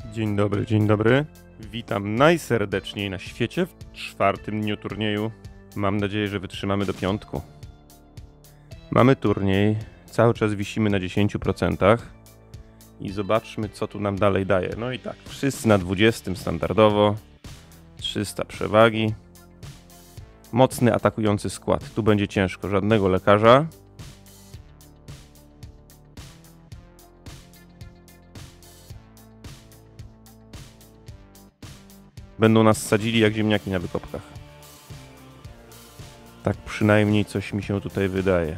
Dzień dobry, dzień dobry. Witam najserdeczniej na świecie w 4. dniu turnieju. Mam nadzieję, że wytrzymamy do piątku. Mamy turniej, cały czas wisimy na 10% i zobaczmy, co tu nam dalej daje. No i tak, wszyscy na 20 standardowo, 300 przewagi. Mocny atakujący skład, tu będzie ciężko, żadnego lekarza. Będą nas sadzili jak ziemniaki na wykopkach. Tak przynajmniej coś mi się tutaj wydaje.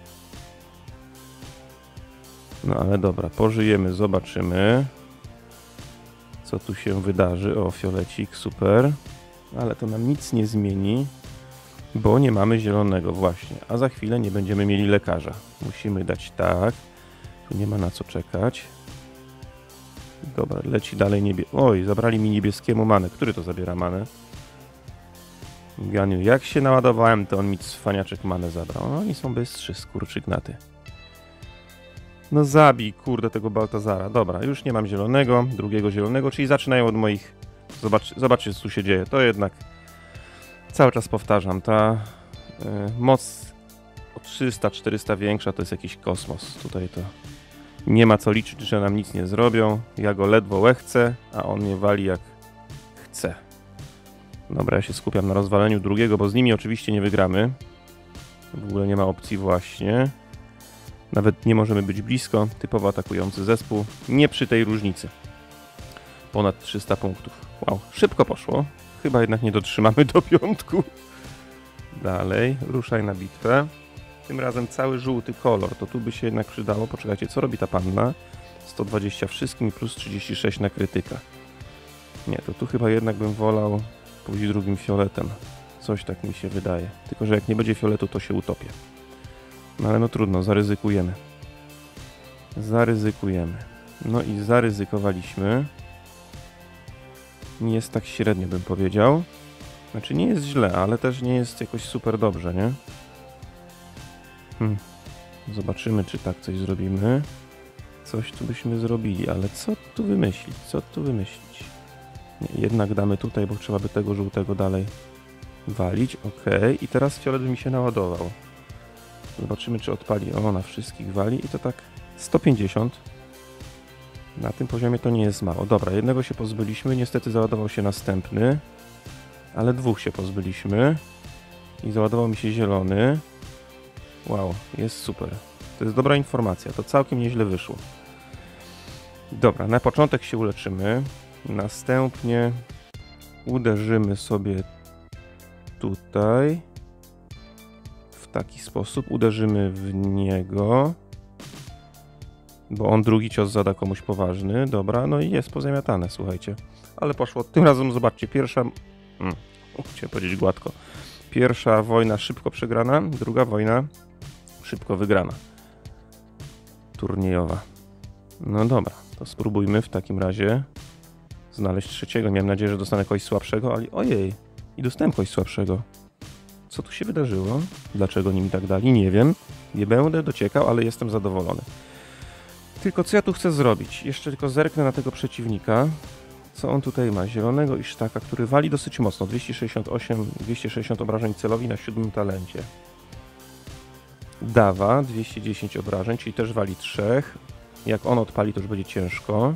No ale dobra, pożyjemy, zobaczymy, co tu się wydarzy. O, fiolecik, super. Ale to nam nic nie zmieni, bo nie mamy zielonego właśnie. A za chwilę nie będziemy mieli lekarza. Musimy dać tak. Tu nie ma na co czekać. Dobra, leci dalej Oj, zabrali mi niebieskiemu manę. Który to zabiera manę? Ganiu, jak się naładowałem, to on mi cwaniaczek manę zabrał. No, oni są bystrzy, skurczygnaty. No zabij, kurde, tego Baltazara. Dobra, już nie mam zielonego, drugiego zielonego, czyli zaczynają od moich... Zobaczcie, co tu się dzieje. To jednak, cały czas powtarzam, ta moc o 300-400 większa to jest jakiś kosmos. Tutaj to nie ma co liczyć, że nam nic nie zrobią. Ja go ledwo łechcę, a on mnie wali jak chce. Dobra, ja się skupiam na rozwaleniu drugiego, bo z nimi oczywiście nie wygramy. W ogóle nie ma opcji właśnie. Nawet nie możemy być blisko. Typowo atakujący zespół. Nie przy tej różnicy. Ponad 300 punktów. Wow, szybko poszło. Chyba jednak nie dotrzymamy do piątku. Dalej, ruszaj na bitwę. Tym razem cały żółty kolor. To tu by się jednak przydało. Poczekajcie, co robi ta panna? 120 wszystkim plus 36 na krytyka. Nie, to tu chyba jednak bym wolał pójść drugim fioletem. Coś tak mi się wydaje. Tylko że jak nie będzie fioletu, to się utopię. No ale no trudno, zaryzykujemy. Zaryzykujemy. No i zaryzykowaliśmy. Nie jest tak średnio, bym powiedział. Znaczy nie jest źle, ale też nie jest jakoś super dobrze, nie? Zobaczymy, czy tak coś zrobimy. Coś tu byśmy zrobili, ale co tu wymyślić? Co tu wymyślić? Nie, jednak damy tutaj, bo trzeba by tego żółtego dalej walić. Ok, i teraz fiolet by mi się naładował. Zobaczymy, czy odpali. O, na wszystkich wali i to tak 150. Na tym poziomie to nie jest mało. Dobra, jednego się pozbyliśmy, niestety załadował się następny. Ale dwóch się pozbyliśmy. I załadował mi się zielony. Wow, jest super. To jest dobra informacja, to całkiem nieźle wyszło. Dobra, na początek się uleczymy. Następnie uderzymy sobie tutaj. W taki sposób uderzymy w niego. Bo on drugi cios zada komuś poważny. Dobra, no i jest pozamiatane, słuchajcie. Ale poszło. Tym razem zobaczcie, pierwsza... Chciałem powiedzieć gładko. Pierwsza wojna szybko przegrana, druga wojna szybko wygrana. Turniejowa. No dobra, to spróbujmy w takim razie znaleźć trzeciego. Miałem nadzieję, że dostanę kogoś słabszego, ale ojej, i dostałem kogoś słabszego. Co tu się wydarzyło? Dlaczego oni mi tak dali? Nie wiem. Nie będę dociekał, ale jestem zadowolony. Tylko co ja tu chcę zrobić? Jeszcze tylko zerknę na tego przeciwnika. Co on tutaj ma? Zielonego Isztaka, który wali dosyć mocno. 260 obrażeń celowi na 7 talencie. Dawa 210 obrażeń, czyli też wali 3. Jak on odpali, to już będzie ciężko.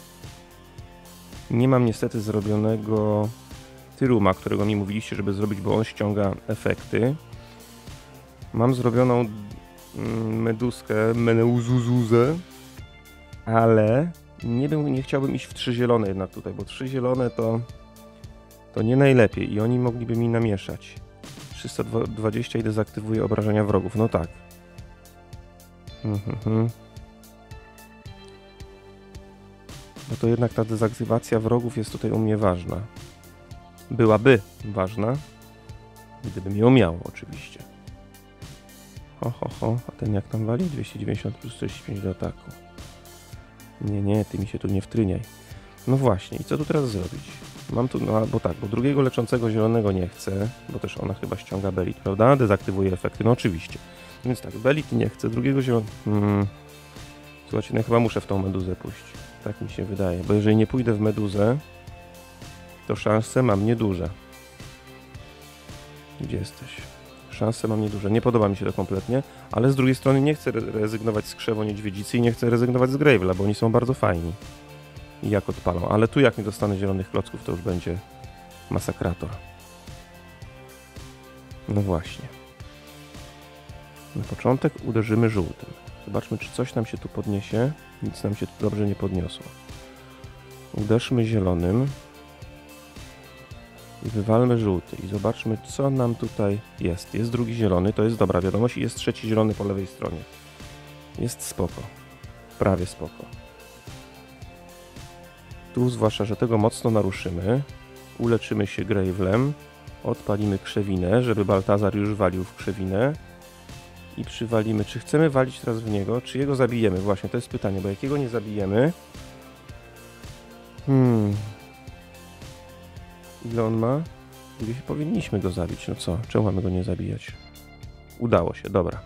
Nie mam niestety zrobionego Tyruma, którego mi mówiliście, żeby zrobić, bo on ściąga efekty. Mam zrobioną Meduskę, Meneuzuzuzę, ale nie chciałbym iść w 3 zielone jednak tutaj, bo 3 zielone to nie najlepiej i oni mogliby mi namieszać. 320 i dezaktywuje obrażenia wrogów, no tak. No to jednak ta dezaktywacja wrogów jest tutaj u mnie ważna. Byłaby ważna, gdybym ją miał oczywiście. A ten jak tam wali? 290 plus 45 do ataku. Nie, ty mi się tu nie wtryniaj. No właśnie, i co tu teraz zrobić? Mam tu, no bo tak, bo drugiego leczącego zielonego nie chcę, bo też ona chyba ściąga Belit, prawda? Dezaktywuje efekty, no oczywiście. Więc tak, Belit nie chcę, drugiego zielonego... Słuchajcie, no ja chyba muszę w tą meduzę pójść. Tak mi się wydaje, bo jeżeli nie pójdę w meduzę, to szanse mam nieduże. Gdzie jesteś? Szanse mam nieduże. Nie podoba mi się to kompletnie, ale z drugiej strony nie chcę rezygnować z krzewo niedźwiedzicy i nie chcę rezygnować z Gravela, bo oni są bardzo fajni. I jak odpalą. Ale tu jak nie dostanę zielonych klocków, to już będzie masakrator. No właśnie. Na początek uderzymy żółtym. Zobaczmy, czy coś nam się tu podniesie. Nic nam się tu dobrze nie podniosło. Uderzmy zielonym. I wywalmy żółty. I zobaczmy, co nam tutaj jest. Jest drugi zielony, to jest dobra wiadomość. I jest trzeci zielony po lewej stronie. Jest spoko. Prawie spoko. Tu zwłaszcza, że tego mocno naruszymy. Uleczymy się Gravelem. Odpalimy krzewinę, żeby Baltazar już walił w krzewinę. I przywalimy. Czy chcemy walić teraz w niego, czy jego zabijemy? Właśnie, to jest pytanie, bo jak jego nie zabijemy... Ile on ma? Powinniśmy go zabić. No co? Czemu mamy go nie zabijać? Udało się, dobra.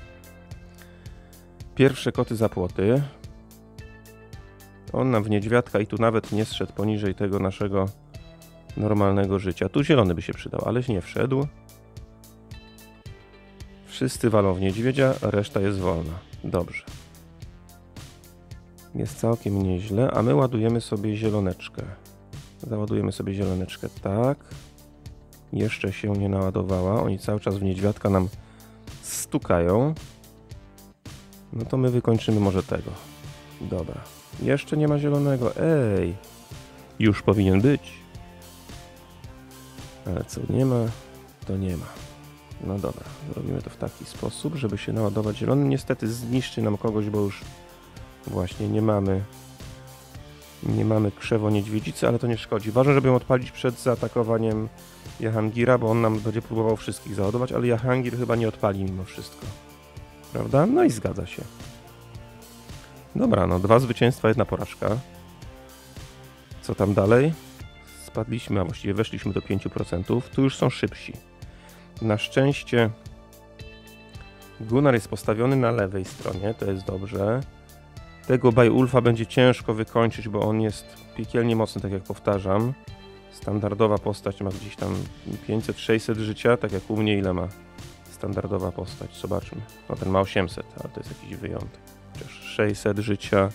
Pierwsze koty za płoty. On nam w niedźwiadka i tu nawet nie zszedł poniżej tego naszego normalnego życia. Tu zielony by się przydał, aleś nie wszedł. Wszyscy walą w niedźwiedzia, a reszta jest wolna. Dobrze. Jest całkiem nieźle, a my ładujemy sobie zieloneczkę. Załadujemy sobie zieloneczkę, tak. Jeszcze się nie naładowała. Oni cały czas w niedźwiadka nam stukają. No to my wykończymy może tego. Dobra. Jeszcze nie ma zielonego. Ej! Już powinien być. Ale co nie ma, to nie ma. No dobra. Zrobimy to w taki sposób, żeby się naładować zielony. Niestety zniszczy nam kogoś, bo już właśnie nie mamy krzewo niedźwiedzicy, ale to nie szkodzi. Ważne, żeby ją odpalić przed zaatakowaniem Jahangira, bo on nam będzie próbował wszystkich załadować, ale Jahangir chyba nie odpali mimo wszystko. Prawda? No i zgadza się. Dobra, no 2 zwycięstwa, 1 porażka. Co tam dalej? Spadliśmy, a właściwie weszliśmy do 5%. Tu już są szybsi. Na szczęście Gunnar jest postawiony na lewej stronie, to jest dobrze. Tego Beowulfa będzie ciężko wykończyć, bo on jest piekielnie mocny, tak jak powtarzam. Standardowa postać ma gdzieś tam 500-600 życia, tak jak u mnie ile ma standardowa postać. Zobaczmy. No ten ma 800, ale to jest jakiś wyjątek. Chociaż 600 życia,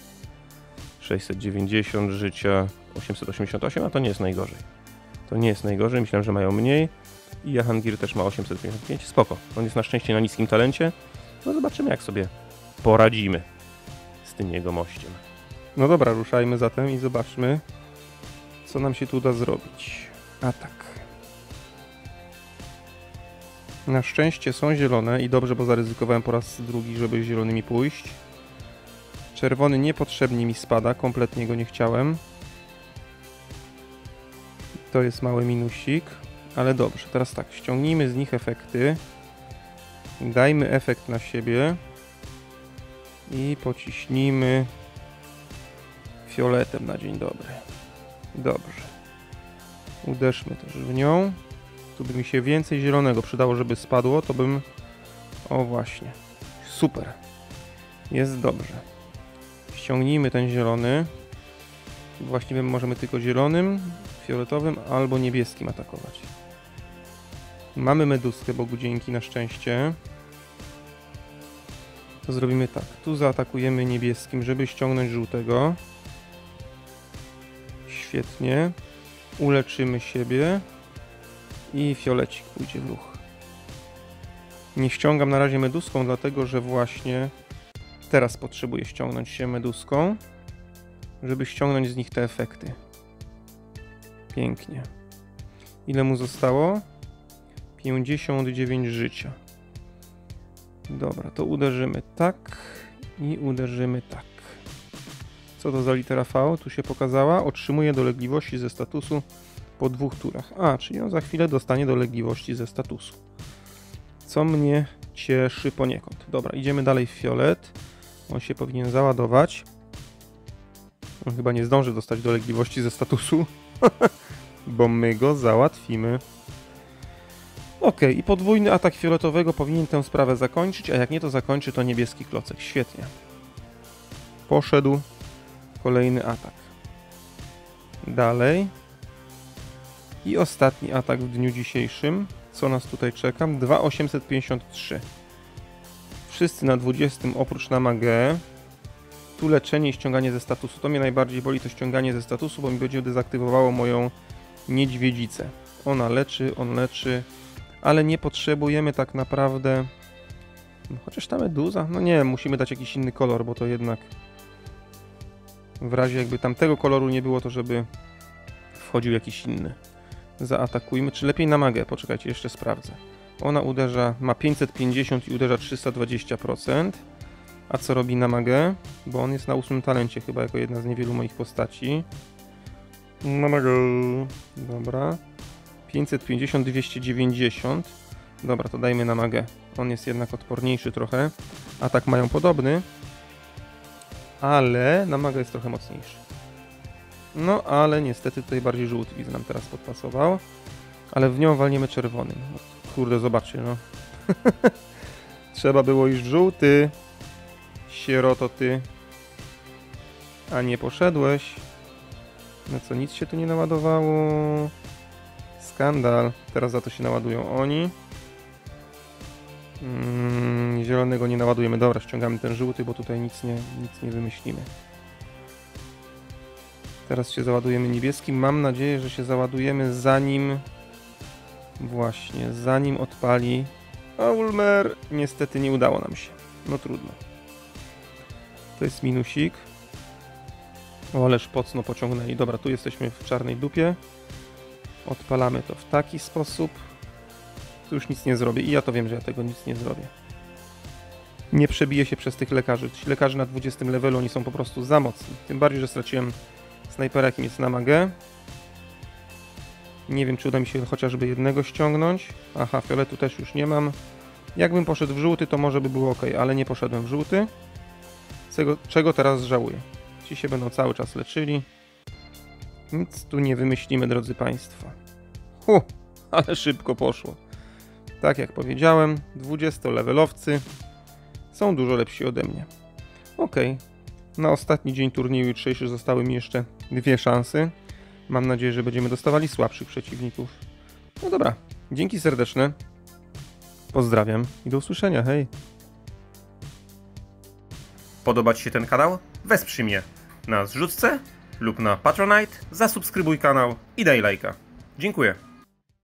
690 życia, 888, a to nie jest najgorzej. To nie jest najgorzej, myślałem, że mają mniej. I Jahangir też ma 855, spoko. On jest na szczęście na niskim talencie. No zobaczymy, jak sobie poradzimy z tym jego mościem. No dobra, ruszajmy zatem i zobaczmy, co nam się tu uda zrobić. Atak. Na szczęście są zielone i dobrze, bo zaryzykowałem po raz drugi, żeby zielonymi pójść. Czerwony niepotrzebnie mi spada, kompletnie go nie chciałem. To jest mały minusik, ale dobrze. Teraz tak, ściągnijmy z nich efekty. Dajmy efekt na siebie. I pociśnijmy fioletem na dzień dobry. Dobrze. Uderzmy też w nią. Tu by mi się więcej zielonego przydało, żeby spadło, to bym... O właśnie. Super. Jest dobrze. Ściągnijmy ten zielony. Właściwie możemy tylko zielonym, fioletowym albo niebieskim atakować. Mamy meduskę, Bogu dzięki, na szczęście. To zrobimy tak. Tu zaatakujemy niebieskim, żeby ściągnąć żółtego. Świetnie. Uleczymy siebie. I fiolecik pójdzie w ruch. Nie ściągam na razie meduską, dlatego że właśnie teraz potrzebuję ściągnąć się meduską, żeby ściągnąć z nich te efekty. Pięknie. Ile mu zostało? 59 życia. Dobra, to uderzymy tak i uderzymy tak. Co to za litera V? Tu się pokazała. Otrzymuje dolegliwości ze statusu po 2 turach. A, czyli on za chwilę dostanie dolegliwości ze statusu. Co mnie cieszy poniekąd. Dobra, idziemy dalej w fiolet. On się powinien załadować. On chyba nie zdąży dostać dolegliwości ze statusu, bo my go załatwimy. Ok, i podwójny atak fioletowego powinien tę sprawę zakończyć, a jak nie to zakończy, to niebieski klocek. Świetnie. Poszedł. Kolejny atak. Dalej. I ostatni atak w dniu dzisiejszym. Co nas tutaj czeka? 2853. Wszyscy na 20 oprócz Namage. Tu leczenie i ściąganie ze statusu. To mnie najbardziej boli, to ściąganie ze statusu, bo mi będzie dezaktywowało moją niedźwiedzicę. Ona leczy, on leczy, ale nie potrzebujemy tak naprawdę... Chociaż ta meduza? No nie, musimy dać jakiś inny kolor, bo to jednak... W razie jakby tamtego koloru nie było, to żeby wchodził jakiś inny. Zaatakujmy. Czy lepiej Namagę? Poczekajcie, jeszcze sprawdzę. Ona uderza, ma 550 i uderza 320%. A co robi Namagę? Bo on jest na 8 talencie chyba, jako jedna z niewielu moich postaci. Namagę. Dobra. 550, 290. Dobra, to dajmy Namagę. On jest jednak odporniejszy trochę. Atak mają podobny. Ale Namaga jest trochę mocniejszy. No, ale niestety tutaj bardziej żółty widzę nam teraz podpasował. Ale w nią walniemy czerwonym. Kurde, zobaczcie, no. Trzeba było iść w żółty. Sieroto ty. A nie poszedłeś. No co, nic się tu nie naładowało. Skandal. Teraz za to się naładują oni. Zielonego nie naładujemy. Dobra, ściągamy ten żółty, bo tutaj nic nie wymyślimy. Teraz się załadujemy niebieskim. Mam nadzieję, że się załadujemy zanim... Właśnie, zanim odpali... A Ulmer, niestety nie udało nam się. No trudno. To jest minusik. O, ależ mocno pociągnęli. Dobra, tu jesteśmy w czarnej dupie. Odpalamy to w taki sposób. Tu już nic nie zrobię i ja to wiem, że ja tego nic nie zrobię. Nie przebiję się przez tych lekarzy. Ci lekarze na 20 levelu, oni są po prostu za mocni. Tym bardziej, że straciłem snajpera, jakim jest Namagę. Nie wiem, czy uda mi się chociażby jednego ściągnąć. Aha, fioletu też już nie mam. Jakbym poszedł w żółty, to może by było ok, ale nie poszedłem w żółty. Czego teraz żałuję? Ci się będą cały czas leczyli. Nic tu nie wymyślimy, drodzy Państwo. Ale szybko poszło. Tak jak powiedziałem, 20-levelowcy są dużo lepsi ode mnie. Ok. Na ostatni dzień turnieju jutrzejszy zostały mi jeszcze 2 szanse. Mam nadzieję, że będziemy dostawali słabszych przeciwników. No dobra, dzięki serdeczne. Pozdrawiam i do usłyszenia, hej. Podoba Ci się ten kanał? Wesprzyj mnie na zrzutce lub na Patronite, zasubskrybuj kanał i daj lajka. Dziękuję.